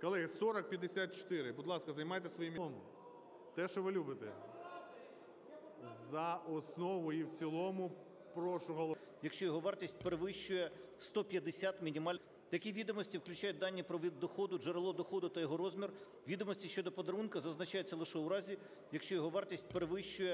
Колеги, 4054. Будь ласка, займайте свої місця. Те, що ви любите. За основу і в цілому прошу голосувати. Якщо його вартість перевищує 150 мінімальних. Такі відомості включають дані про вид доходу, джерело доходу та його розмір. Відомості щодо подарунка зазначаються лише у разі, якщо його вартість перевищує